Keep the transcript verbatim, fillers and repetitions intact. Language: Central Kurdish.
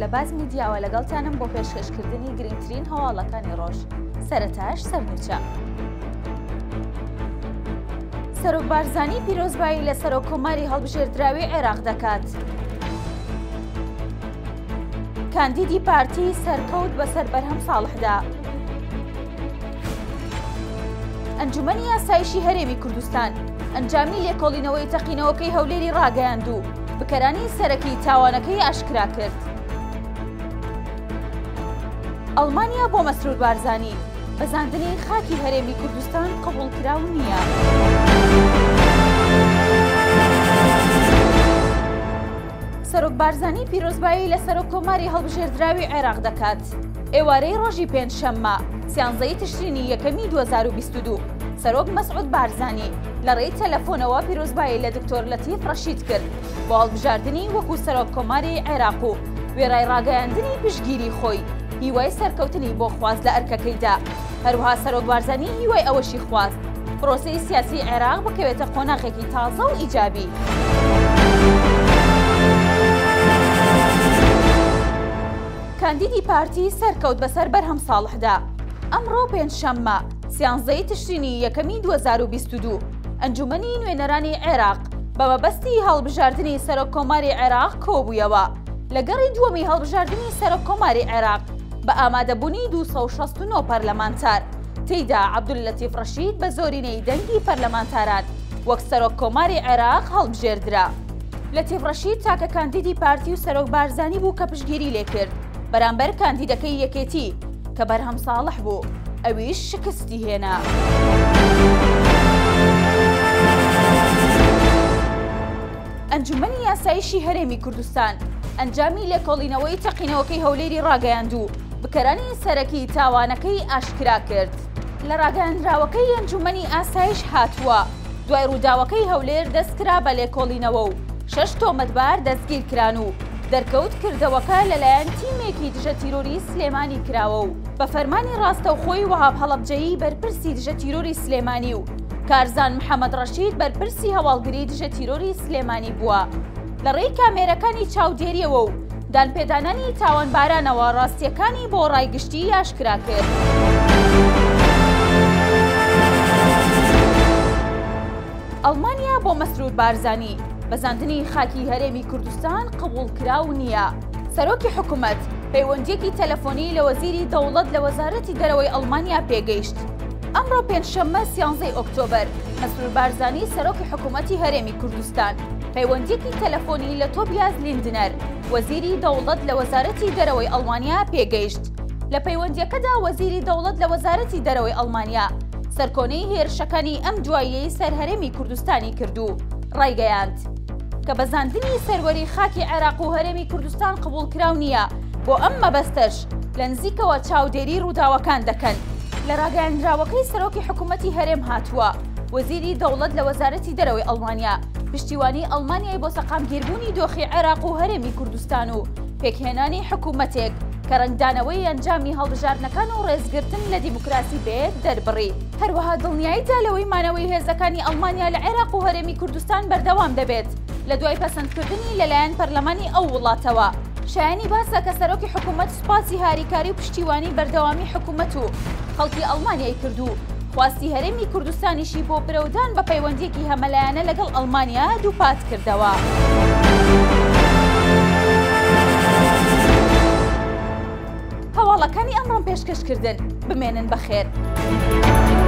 بازمی دیاوە لەگەڵتانم بۆ پێشکەشکردنی گرنگترین هەواڵەکانی ڕۆژ. سەرەتاش سەرنووچە. سەرۆک بارزانی پیرۆزبایی لە سەرۆک کۆماری هەڵبژێردراوی عێراق دەکات. کاندیدی پارتی سەرکەوت بەسەر بەرهەم ساڵحدا. ئەنجومەنی یاسایشی هەرێمی کوردستان ئەنجامی لێکۆڵینەوەی تەقینەوەکەی هەولێری ڕاگەیاند و بکەرانی سەرەکی تاوانەکەی ئاشکرا کرد. ئەڵمانیا بۆ مەسرور بارزانی بەزاندنی خاکی هەرێمی کوردستان قبوڵکراو نییە. سەرۆک بارزانی پیرۆزبایی لە سەرۆک کۆماری هەڵبژێردراوی عێراق دەکات. ئێوارەی ڕۆژی پێنجشەممە سیانزەی تشرینی یەکەمی دوو هەزار و بیست و دوو سەرۆک مەسعود بارزانی لە ڕێی تەلەفۆنەوە پیرۆزبایی لە دکتۆر لەتیف ڕەشید کرد بۆ هەڵبژاردننی وەکو سەرۆک کۆماری عێراق و وێڕای ڕاگەیاندنی پشتگیری خۆی هیوای سەرکەوتنی بۆ خواست لە ئەرکەکەیدا. هەروەها سەرۆک بارزانی هیوای ئەوەشی خواست پرۆسەی سیاسی عێراق بکەوێتە قۆناغێکی تازە و ئیجابی. کاندیدی پارتی سەرکەوت بەسەر بەرهەم ساڵحدا. ئەمڕۆ پێنجشەممە سیانزەی تشرینی یەکەمی دوو هەزار و بیست و دوو ئەنجومەنی نوێنەرانی عێراق بە مەبەستی هەڵبژاردننی سەرۆک کۆماری عێراق کۆبوویەوە. لە گەڕی دووەمی هەڵبژاردننی سەرۆک کۆماری عێراق بە ئامادەبوونی دووسەد و شەست و نۆ پەرلەمانتار تێیدا عەبدولەتیف ڕەشید بە زۆرینەی دەنگی پەرلەمانتاران وەک سەرۆک کۆماری عێراق هەڵبژێردرا. لەتیف ڕەشید تاکە کاندیدی پارتی و سەرۆک بارزانی بوو کە پشتگیری لێکرد بەرامبەر کاندیدەکەی یەکێتی کە بەرهەم ساڵح بوو، ئەویش شکستی هێنا. ئەنجومەنی یاسایشی هەرێمی کوردستان ئەنجامی لێکۆڵینەوەی تەقینەوەکەی هەولێری ڕاگەیاند و بکەرانی سەرەکی تاوانەکەی ئاشکرا کرد. لە ڕاگەیاندراوەکەی ئەنجومەنی ئاسایش هاتووە دوای ڕووداوەکەی هەولێر دەستکرا بە لێکۆڵینەوە و شەش تۆمەتبار دەستگیر کران و دەرکەوت کردەوەکە لەلایەن تیمێکی دژە تیرۆری سلێمانی کراوە و بە فەرمانی ڕاستەوخۆی وەهاب هەڵەبجەیی بەرپرسی دژە تیرۆری سلێمانی و کارزان محەممەد ڕەشید بەرپرسی هەواڵگری دژە تیرۆری سلێمانی بووە. لە ڕێی کامێرەکانی چاودێریەوە و دانپێدانانی تاوانبارانەوە ڕاستیەکانی بۆ ڕایگشتی ئاشکرا کرد. ئەڵمانیا بۆ مەسرور بارزانی بەزاندنی خاکی هەرێمی کوردستان قبوڵکراو نییە. سەرۆکی حکوومەت پەیوەندیەکی تەلەفۆنی لە وەزیری دەوڵەت لە وەزارەتی دەرەوەی ئەڵمانیا پێگەیشت. ئەمڕۆ پێنجشەممە سیانزەی ئۆکتۆبەر مەسرور بارزانی سەرۆکی حکوومەتی هەرێمی کوردستان پەیوەندیەکی تەلەفۆنی لە تۆبیاز لیندنەر وەزیری دەوڵەت لە وەزارەتی دەرەوەی ئەڵمانیا پێگەیشت. لە پەیوەندیەکەدا وەزیری دەوڵەت لە وەزارەتی دەرەوەی ئەڵمانیا سەرکۆنەی هێرشەکانی ئەم دواییەی سەر هەرێمی کوردستانی کردو ڕایگەیاند کە بەزاندنی سەروەری خاکی عێراق و هەرێمی کوردستان قبوڵکراو نییە بۆ ئەم مەبەستەش لە نزیکەوە چاودێری ڕووداوەکان دەکەن. لە ڕاگەیاندراوەکەی سەرۆکی حکوومەتی هەرێم هاتووە وەزیری دەوڵەت لە وەزارەتی دەرەوەی ئەڵمانیا پشتیوانی ئەڵمانیای بۆ سەقامگیربوونی دۆخی عێراق و هەرێمی کوردستان و پێکهێنانی حکوومەتێک کە ڕنگدانەوەی ئەنجامی هەڵبژاردنەکان و ڕێزگرتن لە دیموکراسی بێت دەربڕی. هەروەها دڵنیاییدا لەوەی مانەوەی هێزەکانی ئەڵمانیا لە عێراق و هەرێمی کوردستان بەردەوام دەبێت لە دوای پەسەندکردنی لەلایەن پەرلەمانی ئەو وڵاتەوە. شایانی باسە کە سەرۆکی حکوومەت سوپاسی هاریکاری و پشتیوانی بەردەوامی حکوومەت و خەڵکی ئەڵمانیای کردو خواستی هەرێمی کوردستانیشی بۆ برەودان بە پەیوەندیەکی هەمەلایەنە لەگەڵ ئەڵمانیا دووپات کردەوە. هەواڵەکانی ئەمڕۆم پێشکەشکردن بمێنن بەخێر.